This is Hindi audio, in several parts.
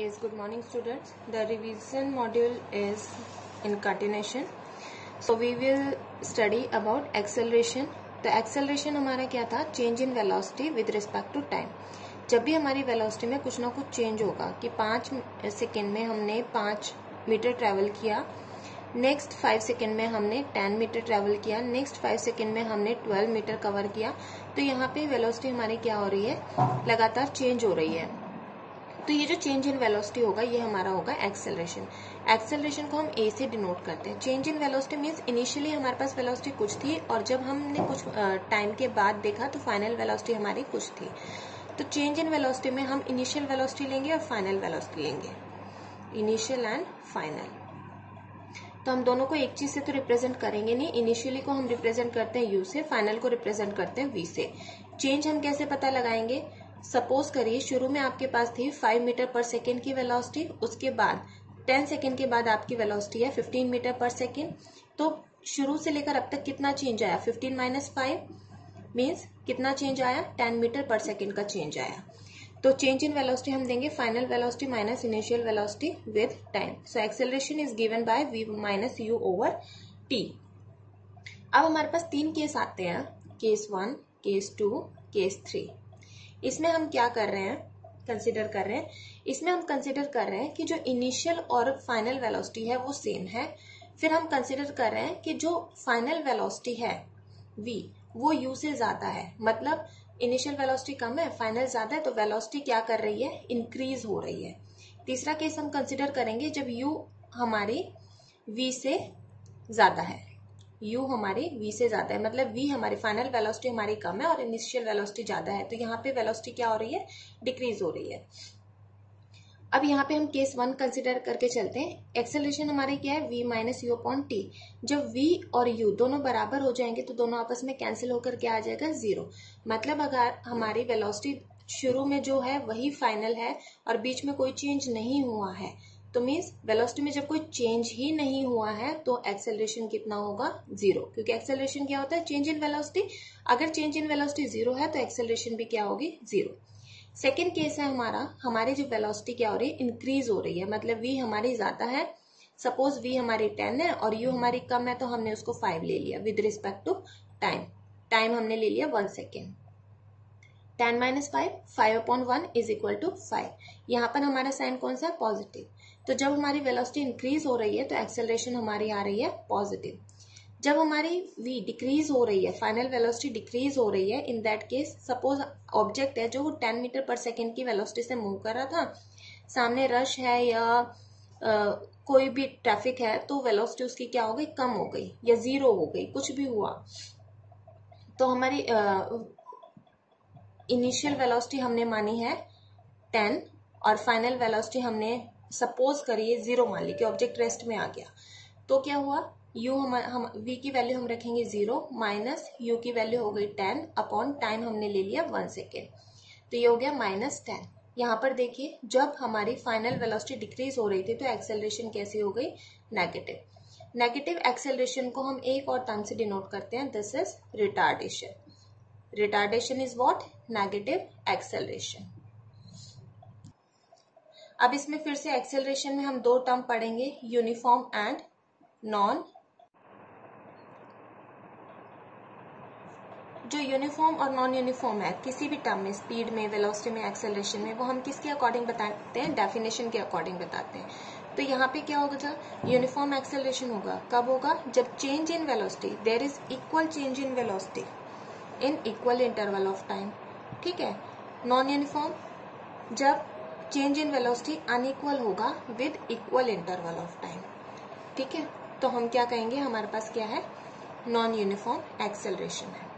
Yes, good morning students. The revision module is in continuation. So we will study about acceleration. तो acceleration हमारा क्या था? Change in velocity with respect to time. जब भी हमारी velocity में कुछ ना कुछ change होगा कि 5 सेकेंड में हमने 5 मीटर ट्रेवल किया, नेक्स्ट 5 सेकेंड में हमने 10 मीटर ट्रेवल किया, नेक्स्ट 5 सेकेंड में हमने 12 मीटर कवर किया, तो यहाँ पे वेलोसिटी हमारी क्या हो रही है? लगातार चेंज हो रही है। तो ये जो चेंज इन वेलोसिटी होगा ये हमारा होगा एक्सेलरेशन। एक्सेलरेशन को हम ए से डिनोट करते हैं। Change in velocity means initially हमारे पास वेलोसिटी कुछ थी और जब हमने कुछ टाइम के बाद देखा तो फाइनल वेलोसिटी हमारी कुछ थी। तो चेंज इन वेलोसिटी में हम इनिशियल वेलोसिटी लेंगे और फाइनल वेलोसिटी लेंगे, इनिशियल एंड फाइनल। तो हम दोनों को एक चीज से तो रिप्रेजेंट करेंगे नहीं। इनिशियली को हम रिप्रेजेंट करते हैं यू से, फाइनल को रिप्रेजेंट करते हैं वी से। चेंज हम कैसे पता लगाएंगे? सपोज करिए शुरू में आपके पास थी 5 मीटर पर सेकेंड की वेलोसिटी, उसके बाद 10 सेकेंड के बाद आपकी वेलोसिटी है 15 मीटर पर सेकेंड। तो शुरू से लेकर अब तक कितना चेंज आया? 15 माइनस 5 मीन्स कितना चेंज आया? 10 मीटर पर सेकेंड का चेंज आया। तो चेंज इन वेलोसिटी हम देंगे final velocity minus initial velocity with time. So acceleration is given by v minus u over t। अब हमारे पास 3 केस आते हैं, केस 1, केस 2, केस 3। इसमें हम क्या कर रहे हैं? कंसिडर कर रहे हैं, इसमें हम कंसिडर कर रहे हैं कि जो इनिशियल और फाइनल वेलोसिटी है वो सेम है। फिर हम कंसिडर कर रहे हैं कि जो फाइनल वेलोसिटी है v वो u से ज्यादा है, मतलब इनिशियल वेलोसिटी कम है, फाइनल ज्यादा है, तो वेलोसिटी क्या कर रही है? इंक्रीज हो रही है। तीसरा केस हम कंसिडर करेंगे जब u हमारी v से ज्यादा है, u हमारी v से ज्यादा है, मतलब v हमारी फाइनल वेलोसिटी हमारी कम है और इनिशियल वेलोसिटी ज्यादा है, तो यहाँ पे वेलोसिटी क्या हो रही है? डिक्रीज हो रही है। अब यहाँ पे हम केस 1 कंसिडर करके चलते हैं। एक्सेलरेशन हमारी क्या है? v minus u upon t. जब v और u दोनों बराबर हो जाएंगे तो दोनों आपस में कैंसिल होकर क्या आ जाएगा? 0। मतलब अगर हमारी वेलोसिटी शुरू में जो है वही फाइनल है और बीच में कोई चेंज नहीं हुआ है, तो मीन्स वेलोसिटी में जब कोई चेंज ही नहीं हुआ है तो एक्सेलरेशन कितना होगा? 0। क्योंकि एक्सेलरेशन क्या होता है? Change in velocity. अगर चेंज इन वेलोसिटी 0 है तो एक्सेलरेशन भी क्या होगी? 0। सेकेंड केस है हमारी जो वेलोसिटी क्या हो रही है? इंक्रीज हो रही है, मतलब v हमारी ज्यादा है। सपोज v हमारी 10 है और u हमारी कम है, तो हमने उसको 5 ले लिया with respect to time. Time हमने ले लिया 1 second. 10 minus 5 upon 1 is equal to 5। यहाँ पर हमारा साइन कौन सा है? पॉजिटिव। तो जब हमारी वेलोसिटी इंक्रीज हो रही है तो एक्सेलरेशन हमारी आ रही है पॉजिटिव। जब हमारी v डिक्रीज हो रही है, फाइनल वेलोसिटी डिक्रीज हो रही है, in that case suppose object है जो 10 मीटर पर सेकेंड की वेलोसिटी से मूव कर रहा था, सामने रश है या कोई भी ट्रैफिक है, तो वेलोसिटी उसकी क्या हो गई? कम हो गई या 0 हो गई, कुछ भी हुआ। तो हमारी इनिशियल वेलोसिटी हमने मानी है 10 और फाइनल वेलोसिटी हमने सपोज करिए 0 मान ली कि ऑब्जेक्ट रेस्ट में आ गया, तो क्या हुआ? हम v की वैल्यू हम रखेंगे 0 माइनस u की वैल्यू हो गई 10 अपॉन टाइम हमने ले लिया 1 सेकेंड, तो ये हो गया माइनस 10। यहाँ पर देखिए जब हमारी फाइनल वेलोसिटी डिक्रीज हो रही थी तो एक्सेलरेशन कैसी हो गई? नेगेटिव। नेगेटिव एक्सेलरेशन को हम एक और टर्म से डिनोट करते हैं, this is retardation. Retardation is what? Negative acceleration. अब इसमें फिर से एक्सेलरेशन में हम 2 टर्म पढ़ेंगे, यूनिफॉर्म एंड नॉन। जो यूनिफॉर्म और नॉन यूनिफॉर्म है किसी भी टर्म में, स्पीड में, वेलोसिटी में, एक्सेलरेशन में, वो हम किसके अकॉर्डिंग बताते हैं? डेफिनेशन के अकॉर्डिंग बताते हैं। तो यहाँ पे क्या होगा? यूनिफॉर्म एक्सेलरेशन होगा कब होगा? जब change in velocity, there is equal change in velocity in equal interval of time. ठीक है। नॉन यूनिफॉर्म जब चेंज इन वेलोसिटी अनइक्वल होगा with equal interval of time. ठीक है। तो हम क्या कहेंगे? हमारे पास क्या है? नॉन यूनिफॉर्म एक्सेलरेशन है।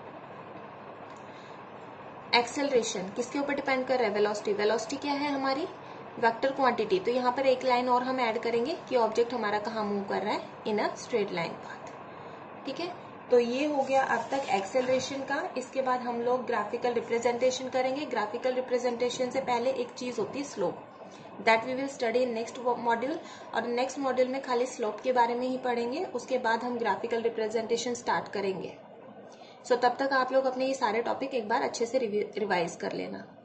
एक्सेलरेशन किसके ऊपर डिपेंड कर रहा है? वेलोसिटी। वेलोसिटी क्या है हमारी? Vector quantity. तो यहाँ पर एक लाइन और हम ऐड करेंगे कि ऑब्जेक्ट हमारा कहाँ मूव कर रहा है? In a straight line path. ठीक है। तो ये हो गया अब तक एक्सेलरेशन का। इसके बाद हम लोग ग्राफिकल रिप्रेजेंटेशन करेंगे। ग्राफिकल रिप्रेजेंटेशन से पहले एक चीज होती है slope, that we will study in next module. और नेक्स्ट मॉड्यूल में खाली स्लोप के बारे में ही पढ़ेंगे, उसके बाद हम ग्राफिकल रिप्रेजेंटेशन स्टार्ट करेंगे। सो तब तक आप लोग अपने ये सारे टॉपिक एक बार अच्छे से रिवाइज कर लेना।